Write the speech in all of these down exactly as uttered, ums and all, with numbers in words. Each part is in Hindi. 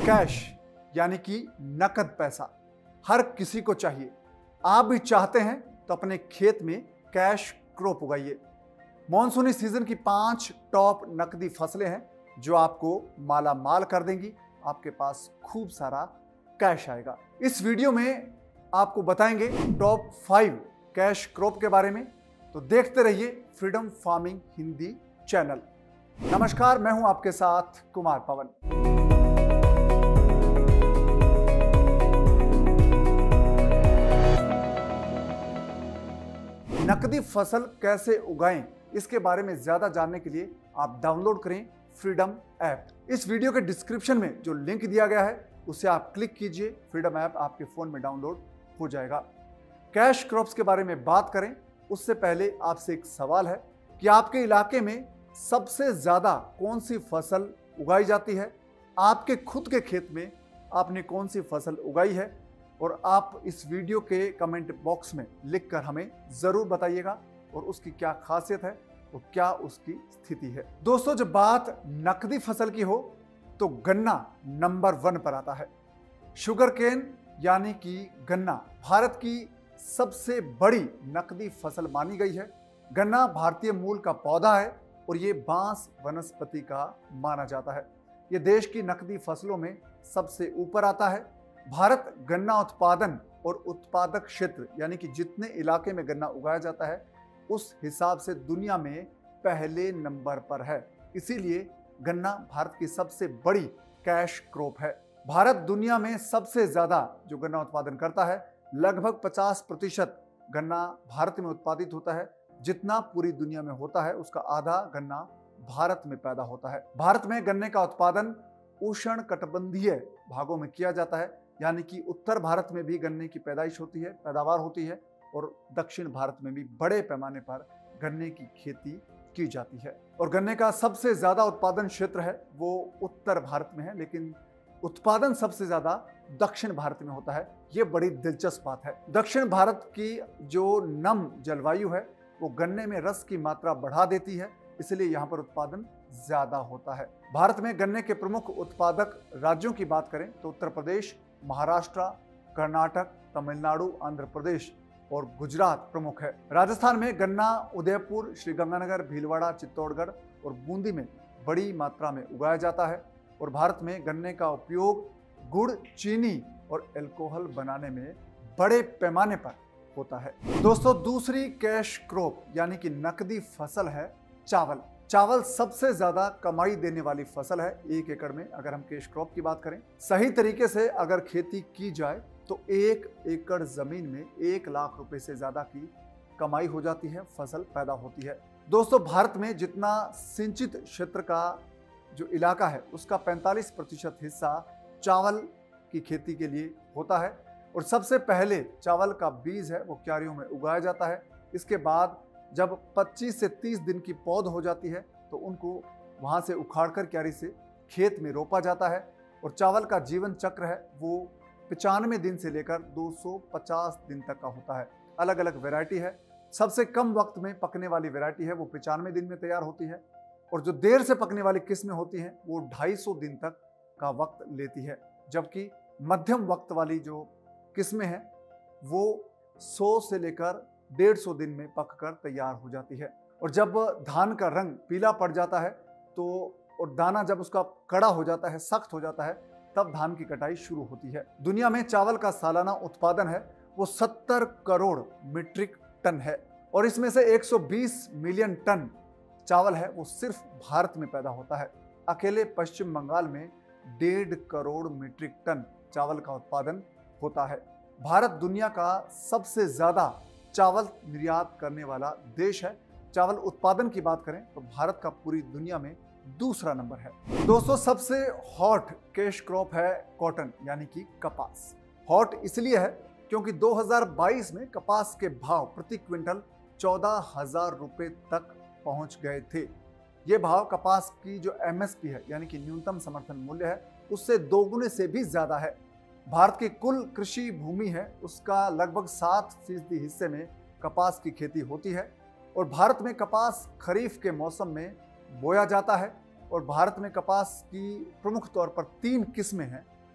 कैश यानी कि नकद पैसा हर किसी को चाहिए। आप भी चाहते हैं तो अपने खेत में कैश क्रॉप उगाइए। मॉनसूनी सीजन की पांच टॉप नकदी फसलें हैं जो आपको माला माल कर देंगी। आपके पास खूब सारा कैश आएगा। इस वीडियो में आपको बताएंगे टॉप फाइव कैश क्रॉप के बारे में, तो देखते रहिए फ्रीडम फार्मिंग हिंदी चैनल। नमस्कार, मैं हूं आपके साथ कुमार पवन। नकदी फसल कैसे उगाएं, इसके बारे में ज्यादा जानने के लिए आप डाउनलोड करें फ्रीडम ऐप। इस वीडियो के डिस्क्रिप्शन में जो लिंक दिया गया है उसे आप क्लिक कीजिए। फ्रीडम ऐप आपके फोन में डाउनलोड हो जाएगा। कैश क्रॉप्स के बारे में बात करें उससे पहले आपसे एक सवाल है कि आपके इलाके में सबसे ज्यादा कौन सी फसल उगाई जाती है। आपके खुद के खेत में आपने कौन सी फसल उगाई है, और आप इस वीडियो के कमेंट बॉक्स में लिखकर हमें जरूर बताइएगा और उसकी क्या खासियत है और क्या उसकी स्थिति है। दोस्तों, जब बात नकदी फसल की हो तो गन्ना नंबर वन पर आता है। शुगर केन यानी कि गन्ना भारत की सबसे बड़ी नकदी फसल मानी गई है। गन्ना भारतीय मूल का पौधा है और ये बांस वनस्पति का माना जाता है। ये देश की नकदी फसलों में सबसे ऊपर आता है। भारत गन्ना उत्पादन और उत्पादक क्षेत्र यानी कि जितने इलाके में गन्ना उगाया जाता है उस हिसाब से दुनिया में पहले नंबर पर है। इसीलिए गन्ना भारत की सबसे बड़ी कैश क्रॉप है। भारत दुनिया में सबसे ज्यादा जो गन्ना उत्पादन करता है, लगभग पचास प्रतिशत गन्ना भारत में उत्पादित होता है। जितना पूरी दुनिया में होता है उसका आधा गन्ना भारत में पैदा होता है। भारत में गन्ने का उत्पादन उष्ण कटिबंधीय भागों में किया जाता है, यानी कि उत्तर भारत में भी गन्ने की पैदाइश होती है, पैदावार होती है, और दक्षिण भारत में भी बड़े पैमाने पर गन्ने की खेती की जाती है। और गन्ने का सबसे ज्यादा उत्पादन क्षेत्र है वो उत्तर भारत में है, लेकिन उत्पादन सबसे ज्यादा दक्षिण भारत में होता है। ये बड़ी दिलचस्प बात है। दक्षिण भारत की जो नम जलवायु है वो गन्ने में रस की मात्रा बढ़ा देती है, इसलिए यहाँ पर उत्पादन ज्यादा होता है। भारत में गन्ने के प्रमुख उत्पादक राज्यों की बात करें तो उत्तर प्रदेश, महाराष्ट्र, कर्नाटक, तमिलनाडु, आंध्र प्रदेश और गुजरात प्रमुख है। राजस्थान में गन्ना उदयपुर, श्रीगंगानगर, भीलवाड़ा, चित्तौड़गढ़ और बूंदी में बड़ी मात्रा में उगाया जाता है। और भारत में गन्ने का उपयोग गुड़, चीनी और अल्कोहल बनाने में बड़े पैमाने पर होता है। दोस्तों, दूसरी कैश क्रॉप यानी कि नकदी फसल है चावल। चावल सबसे ज्यादा कमाई देने वाली फसल है एक एकड़ में। अगर हम कैश क्रॉप की बात करें, सही तरीके से अगर खेती की जाए तो एक एकड़ जमीन में एक लाख रुपए से ज्यादा की कमाई हो जाती है, फसल पैदा होती है। दोस्तों, भारत में जितना सिंचित क्षेत्र का जो इलाका है उसका पैंतालीस प्रतिशत हिस्सा चावल की खेती के लिए होता है। और सबसे पहले चावल का बीज है वो क्यारियों में उगाया जाता है। इसके बाद जब पच्चीस से तीस दिन की पौध हो जाती है तो उनको वहां से उखाड़कर क्यारी से खेत में रोपा जाता है। और चावल का जीवन चक्र है वो पचानवे दिन से लेकर दो सौ पचास दिन तक का होता है। अलग अलग वैरायटी है। सबसे कम वक्त में पकने वाली वैरायटी है वो पचानवे दिन में तैयार होती है, और जो देर से पकने वाली किस्में होती हैं वो ढाई सौ दिन तक का वक्त लेती है। जबकि मध्यम वक्त वाली जो किस्में हैं वो सौ से लेकर डेढ़ सौ दिन में पककर तैयार हो जाती है। और जब धान का रंग पीला पड़ जाता है तो और दाना जब उसका कड़ा हो जाता है, सख्त हो जाता है, तब धान की कटाई शुरू होती है। दुनिया में चावल का सालाना उत्पादन है वो सत्तर करोड़ मीट्रिक टन है, और इसमें से एक सौ बीस मिलियन टन चावल है वो सिर्फ भारत में पैदा होता है। अकेले पश्चिम बंगाल में डेढ़ करोड़ मीट्रिक टन चावल का उत्पादन होता है। भारत दुनिया का सबसे ज्यादा चावल निर्यात करने वाला देश है। चावल उत्पादन की बात करें तो भारत का पूरी दुनिया में दूसरा नंबर है। दोस्तों, सबसे हॉट कैश क्रॉप है कॉटन यानी कि कपास। हॉट इसलिए है क्योंकि दो हज़ार बाईस में कपास के भाव प्रति क्विंटल चौदह हजार रुपए तक पहुंच गए थे। ये भाव कपास की जो एमएसपी है यानी कि न्यूनतम समर्थन मूल्य है उससे दोगुने से भी ज्यादा है। भारत की कुल कृषि भूमि है उसका लगभग सात फीसदी हिस्से में कपास की खेती होती है। और भारत में कपास खरीफ के मौसम में बोया जाता है। और भारत में कपास की प्रमुख तौर पर तीन किस्में हैं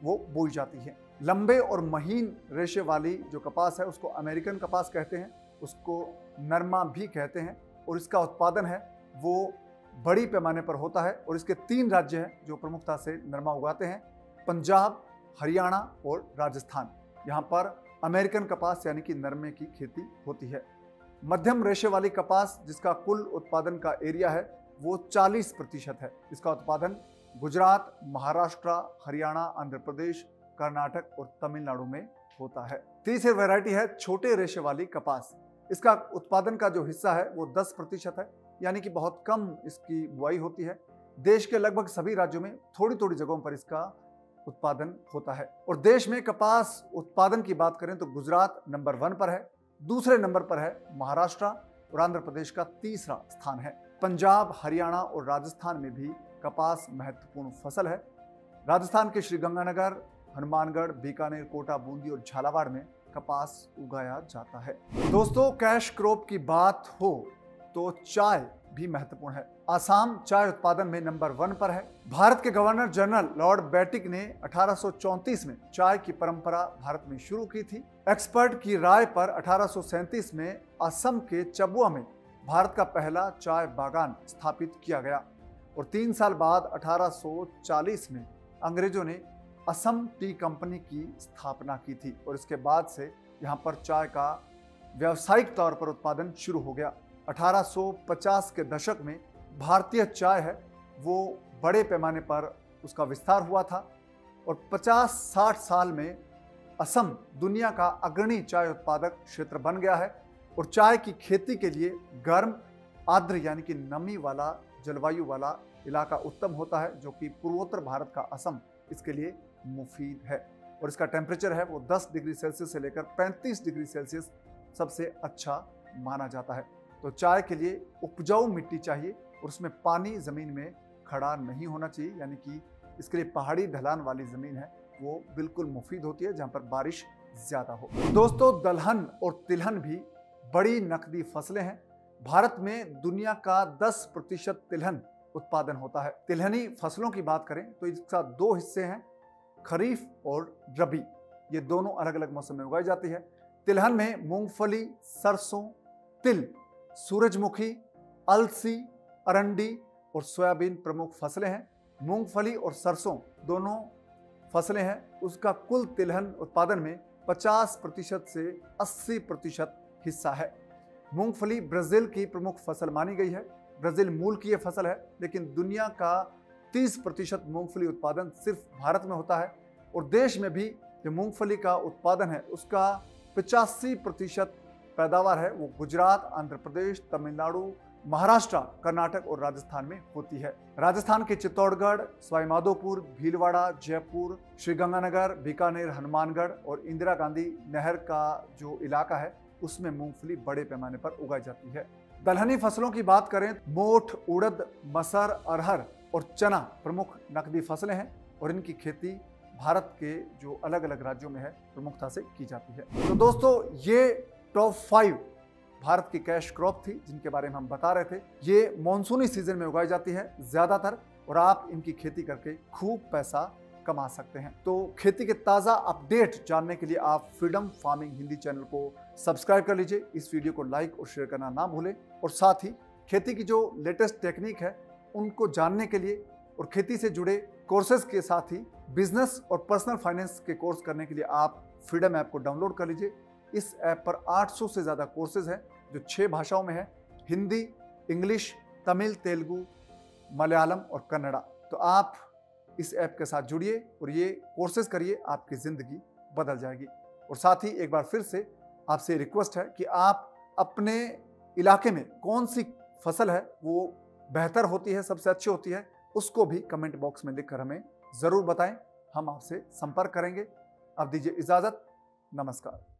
वो बोई जाती है। लंबे और महीन रेशे वाली जो कपास है उसको अमेरिकन कपास कहते हैं, उसको नरमा भी कहते हैं और इसका उत्पादन है वो बड़ी पैमाने पर होता है। और इसके तीन राज्य हैं जो प्रमुखता से नरमा उगाते हैं, पंजाब, हरियाणा और राजस्थान। यहाँ पर अमेरिकन कपास यानी कि नरमे की खेती होती है। मध्यम रेशे वाली कपास जिसका कुल उत्पादन का एरिया है वो चालीस प्रतिशत है। इसका उत्पादन गुजरात, महाराष्ट्र, हरियाणा, आंध्र प्रदेश, कर्नाटक और तमिलनाडु में होता है। तीसरी वैरायटी है छोटे रेशे वाली कपास। इसका उत्पादन का जो हिस्सा है वो दस प्रतिशत है, यानी कि बहुत कम इसकी बुआई होती है। देश के लगभग सभी राज्यों में थोड़ी थोड़ी जगहों पर इसका उत्पादन होता है। और देश में कपास उत्पादन की बात करें तो गुजरात नंबर वन पर है, दूसरे नंबर पर है महाराष्ट्र और आंध्र प्रदेश का तीसरा स्थान है। पंजाब, हरियाणा और राजस्थान में भी कपास महत्वपूर्ण फसल है। राजस्थान के श्रीगंगानगर, हनुमानगढ़, बीकानेर, कोटा, बूंदी और झालावाड़ में कपास उगाया जाता है। दोस्तों, कैश क्रॉप की बात हो तो चाय भी महत्वपूर्ण है। आसाम चाय उत्पादन में नंबर वन पर है। भारत के गवर्नर जनरल लॉर्ड बेटिक ने अठारह सौ चौंतीस में चाय की परंपरा भारत में शुरू की थी। एक्सपर्ट की राय पर अठारह सौ सैंतीस में असम के चबुआ में भारत का पहला चाय बागान स्थापित किया गया और तीन साल बाद अठारह सौ चालीस में अंग्रेजों ने असम टी कंपनी की स्थापना की थी और इसके बाद से यहाँ पर चाय का व्यावसायिक तौर पर उत्पादन शुरू हो गया। अठारह सौ पचास के दशक में भारतीय चाय है वो बड़े पैमाने पर उसका विस्तार हुआ था और पचास साठ साल में असम दुनिया का अग्रणी चाय उत्पादक क्षेत्र बन गया है। और चाय की खेती के लिए गर्म, आर्द्र यानी कि नमी वाला जलवायु वाला इलाका उत्तम होता है, जो कि पूर्वोत्तर भारत का असम इसके लिए मुफीद है। और इसका टेम्परेचर है वो दस डिग्री सेल्सियस से लेकर पैंतीस डिग्री सेल्सियस सबसे अच्छा माना जाता है। तो चाय के लिए उपजाऊ मिट्टी चाहिए और उसमें पानी ज़मीन में खड़ा नहीं होना चाहिए, यानी कि इसके लिए पहाड़ी ढलान वाली ज़मीन है वो बिल्कुल मुफीद होती है जहाँ पर बारिश ज़्यादा हो। दोस्तों, दलहन और तिलहन भी बड़ी नकदी फसलें हैं। भारत में दुनिया का दस प्रतिशत तिलहन उत्पादन होता है। तिलहनी फसलों की बात करें तो इसका दो हिस्से हैं, खरीफ और रबी। ये दोनों अलग अलग मौसम में उगाई जाती है। तिलहन में मूंगफली, सरसों, तिल, सूरजमुखी, अलसी, अरंडी और सोयाबीन प्रमुख फसलें हैं। मूंगफली और सरसों दोनों फसलें हैं। उसका कुल तिलहन उत्पादन में पचास प्रतिशत से अस्सी प्रतिशत हिस्सा है। मूंगफली ब्राज़ील की प्रमुख फसल मानी गई है। ब्राज़ील मूल की यह फसल है, लेकिन दुनिया का तीस प्रतिशत मूंगफली उत्पादन सिर्फ भारत में होता है। और देश में भी जो मूंगफली का उत्पादन है उसका पचासी प्रतिशत पैदावार है वो गुजरात, आंध्र प्रदेश, तमिलनाडु, महाराष्ट्र, कर्नाटक और राजस्थान में होती है। राजस्थान के चित्तौड़गढ़, सवाईमाधोपुर, भीलवाड़ा, जयपुर, श्रीगंगानगर, बीकानेर, हनुमानगढ़ और इंदिरा गांधी नहर का जो इलाका है उसमें मूंगफली बड़े पैमाने पर उगाई जाती है। दलहनी फसलों की बात करें, मोठ, उड़द, मसर, अरहर और चना प्रमुख नकदी फसलें हैं और इनकी खेती भारत के जो अलग अलग राज्यों में है प्रमुखता से की जाती है। तो दोस्तों, ये टॉप फाइव भारत की कैश क्रॉप थी जिनके बारे में हम बता रहे थे। ये मॉनसूनी सीजन में उगाई जाती है ज़्यादातर और आप इनकी खेती करके खूब पैसा कमा सकते हैं। तो खेती के ताज़ा अपडेट जानने के लिए आप फ्रीडम फार्मिंग हिंदी चैनल को सब्सक्राइब कर लीजिए। इस वीडियो को लाइक और शेयर करना ना भूलें और साथ ही खेती की जो लेटेस्ट टेक्निक है उनको जानने के लिए और खेती से जुड़े कोर्सेज के साथ ही बिजनेस और पर्सनल फाइनेंस के कोर्स करने के लिए आप फ्रीडम ऐप को डाउनलोड कर लीजिए। इस ऐप पर आठ सौ से ज़्यादा कोर्सेज हैं जो छः भाषाओं में है, हिंदी, इंग्लिश, तमिल, तेलुगु, मलयालम और कन्नड़ा। तो आप इस ऐप के साथ जुड़िए और ये कोर्सेज करिए, आपकी ज़िंदगी बदल जाएगी। और साथ ही एक बार फिर से आपसे रिक्वेस्ट है कि आप अपने इलाके में कौन सी फसल है वो बेहतर होती है, सबसे अच्छी होती है, उसको भी कमेंट बॉक्स में लिखकर हमें ज़रूर बताएं। हम आपसे संपर्क करेंगे। अब दीजिए इजाज़त। नमस्कार।